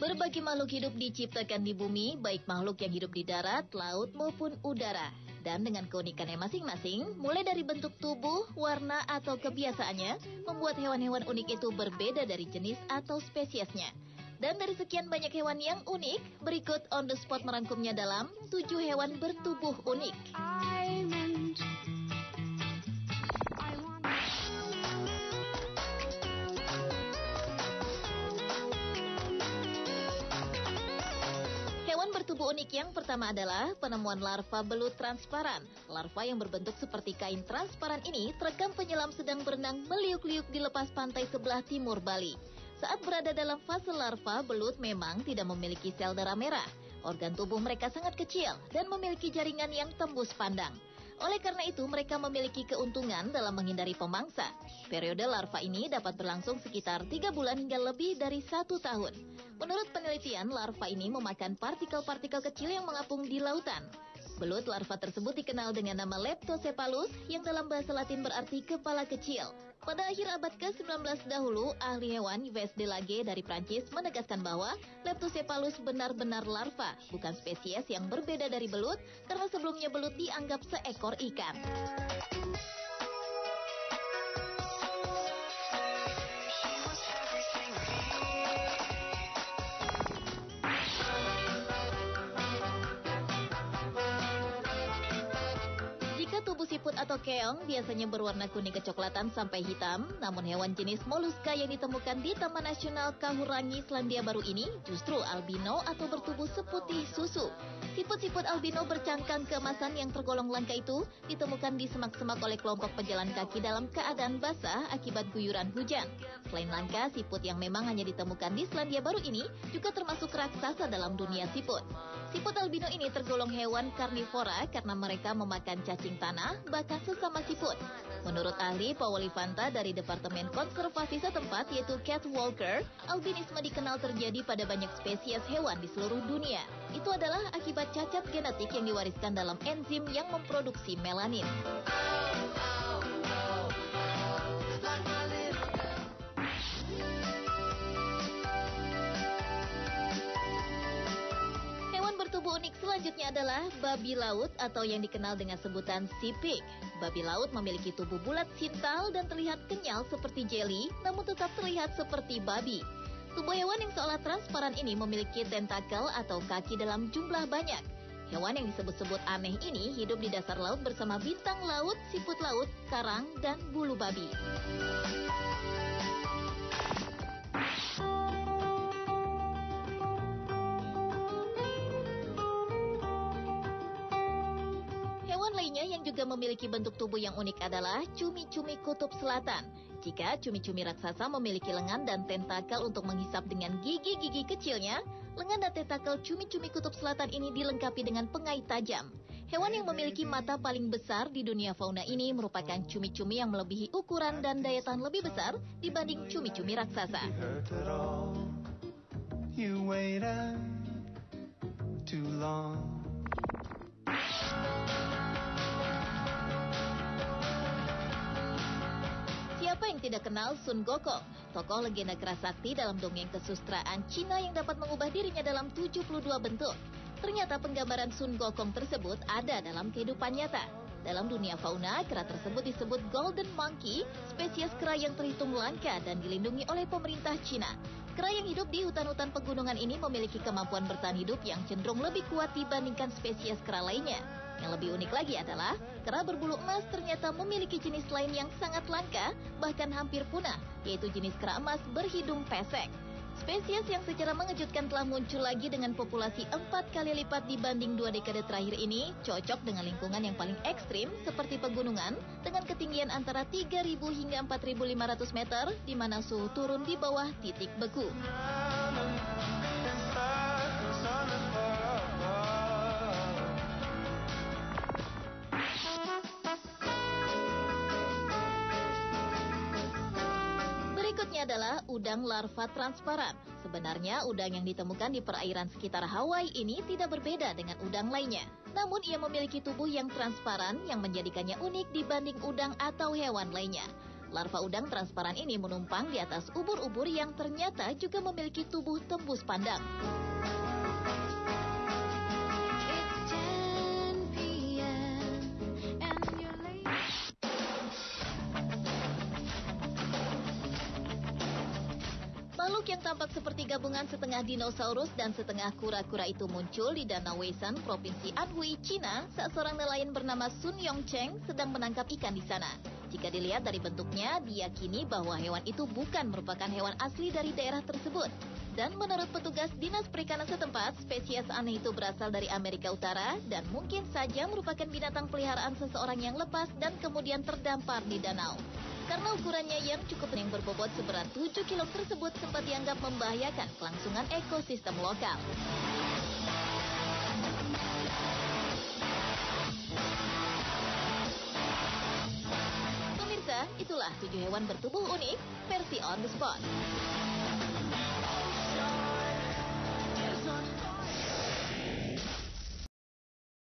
Berbagai makhluk hidup diciptakan di bumi, baik makhluk yang hidup di darat, laut maupun udara. Dan dengan keunikannya masing-masing, mulai dari bentuk tubuh, warna, atau kebiasaannya, membuat hewan-hewan unik itu berbeda dari jenis atau spesiesnya. Dan dari sekian banyak hewan yang unik, berikut On The Spot merangkumnya dalam 7 hewan bertubuh unik. Hewan bertubuh unik yang pertama adalah penemuan larva belut transparan. Larva yang berbentuk seperti kain transparan ini terekam penyelam sedang berenang meliuk-liuk di lepas pantai sebelah timur Bali. Saat berada dalam fase larva, belut memang tidak memiliki sel darah merah. Organ tubuh mereka sangat kecil dan memiliki jaringan yang tembus pandang. Oleh karena itu, mereka memiliki keuntungan dalam menghindari pemangsa. Periode larva ini dapat berlangsung sekitar 3 bulan hingga lebih dari 1 tahun. Menurut penelitian, larva ini memakan partikel-partikel kecil yang mengapung di lautan. Belut larva tersebut dikenal dengan nama Leptocephalus yang dalam bahasa Latin berarti kepala kecil. Pada akhir abad ke-19 dahulu, ahli hewan Yves Delage dari Prancis menegaskan bahwa Leptocephalus benar-benar larva, bukan spesies yang berbeda dari belut, karena sebelumnya belut dianggap seekor ikan. Tubuh siput atau keong biasanya berwarna kuning kecoklatan sampai hitam, namun hewan jenis moluska yang ditemukan di Taman Nasional Kahurangi, Selandia Baru ini justru albino atau bertubuh seputih susu. Siput-siput albino bercangkang keemasan yang tergolong langka itu ditemukan di semak-semak oleh kelompok pejalan kaki dalam keadaan basah akibat guyuran hujan. Selain langka, siput yang memang hanya ditemukan di Selandia Baru ini juga termasuk raksasa dalam dunia siput. Siput albino ini tergolong hewan karnivora karena mereka memakan cacing tanah, bahkan sesama siput. Menurut ahli Pauwolivanta dari Departemen Konservasi setempat yaitu Cat Walker, albinisme dikenal terjadi pada banyak spesies hewan di seluruh dunia. Itu adalah akibat cacat genetik yang diwariskan dalam enzim yang memproduksi melanin. Bertubuh unik selanjutnya adalah babi laut atau yang dikenal dengan sebutan sea pig. Babi laut memiliki tubuh bulat sintal dan terlihat kenyal seperti jelly, namun tetap terlihat seperti babi. Tubuh hewan yang seolah transparan ini memiliki tentakel atau kaki dalam jumlah banyak. Hewan yang disebut-sebut aneh ini hidup di dasar laut bersama bintang laut, siput laut, karang, dan bulu babi. Yang juga memiliki bentuk tubuh yang unik adalah cumi-cumi kutub selatan. Jika cumi-cumi raksasa memiliki lengan dan tentakel untuk menghisap dengan gigi-gigi kecilnya, lengan dan tentakel cumi-cumi kutub selatan ini dilengkapi dengan pengait tajam. Hewan yang memiliki mata paling besar di dunia fauna ini merupakan cumi-cumi yang melebihi ukuran dan daya tahan lebih besar dibanding cumi-cumi raksasa. Siapa yang tidak kenal Sun Gokong, tokoh legenda keras sakti dalam dongeng kesustraan Cina yang dapat mengubah dirinya dalam 72 bentuk. Ternyata penggambaran Sun Gokong tersebut ada dalam kehidupan nyata. Dalam dunia fauna, kera tersebut disebut golden monkey, spesies kera yang terhitung langka dan dilindungi oleh pemerintah Cina. Kera yang hidup di hutan-hutan pegunungan ini memiliki kemampuan bertahan hidup yang cenderung lebih kuat dibandingkan spesies kera lainnya. Yang lebih unik lagi adalah, kera berbulu emas ternyata memiliki jenis lain yang sangat langka, bahkan hampir punah, yaitu jenis kera emas berhidung pesek. Spesies yang secara mengejutkan telah muncul lagi dengan populasi 4 kali lipat dibanding 2 dekade terakhir ini, cocok dengan lingkungan yang paling ekstrim seperti pegunungan, dengan ketinggian antara 3.000 hingga 4.500 meter, di mana suhu turun di bawah titik beku. Berikutnya adalah udang larva transparan. Sebenarnya udang yang ditemukan di perairan sekitar Hawaii ini tidak berbeda dengan udang lainnya. Namun ia memiliki tubuh yang transparan yang menjadikannya unik dibanding udang atau hewan lainnya. Larva udang transparan ini menumpang di atas ubur-ubur yang ternyata juga memiliki tubuh tembus pandang. Makhluk yang tampak seperti gabungan setengah dinosaurus dan setengah kura-kura itu muncul di Danau Weisan, Provinsi Anhui, Cina, saat seorang nelayan bernama Sun Yongcheng sedang menangkap ikan di sana. Jika dilihat dari bentuknya, diyakini bahwa hewan itu bukan merupakan hewan asli dari daerah tersebut. Dan menurut petugas Dinas Perikanan setempat, spesies aneh itu berasal dari Amerika Utara dan mungkin saja merupakan binatang peliharaan seseorang yang lepas dan kemudian terdampar di danau. Karena ukurannya yang cukup yang berbobot seberat 7 kilo tersebut sempat dianggap membahayakan kelangsungan ekosistem lokal. Pemirsa, itulah 7 hewan bertubuh unik versi On The Spot.